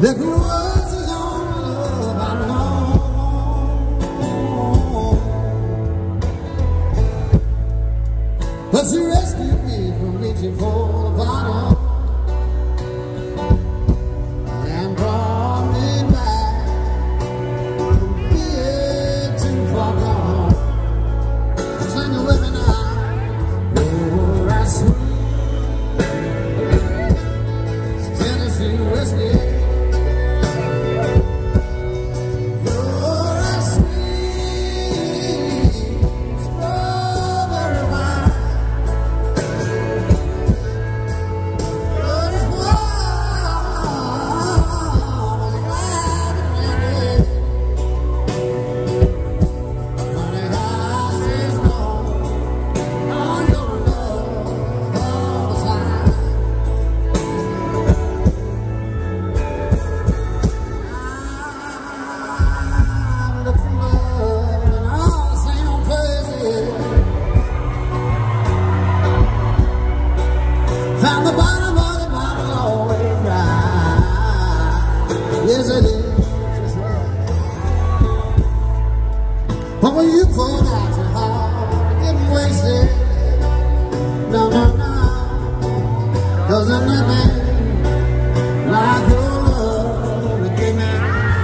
There was the only love I know. But she rescued me from reaching for the bottom and brought me back from being too far gone. Sing it with me now. You're as sweet as Tennessee whiskey. Found the bottom of the bottle always dry. Yes, it is. But when you poured out your heart, it didn't waste it. No, no, no. 'Cause there's nothing like your love to give me.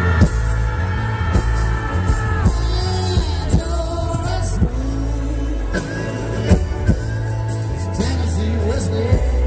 You're as sweet as Tennessee whiskey.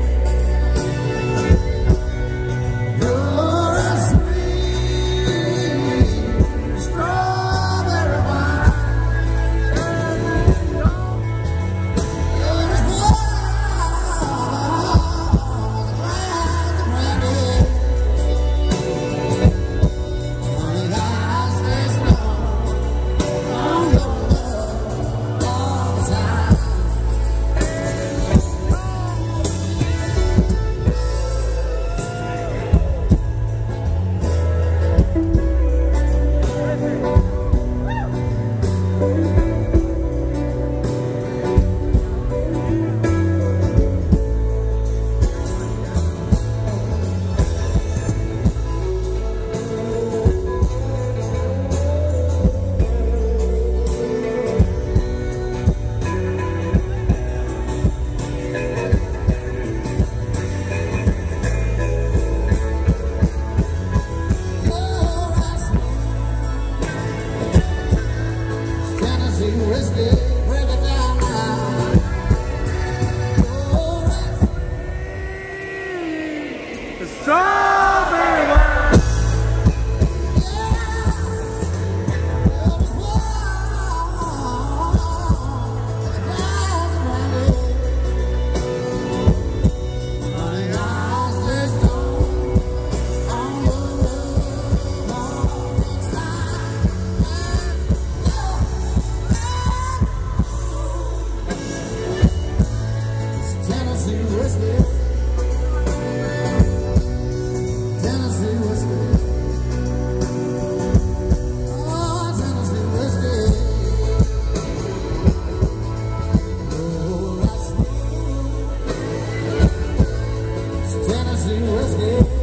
Whiskey, break it down now. The strawberry wine. Tennessee whiskey. Tennessee whiskey. Oh, Tennessee whiskey. Oh, that's Tennessee whiskey.